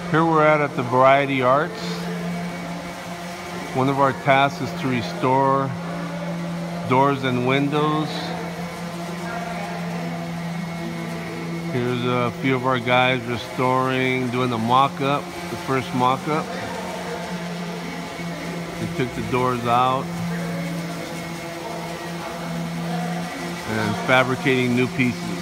Here we're at the Variety Arts. One of our tasks is to restore doors and windows. Here's a few of our guys restoring, doing the mock-up, the first mock-up. They took the doors out and fabricating new pieces.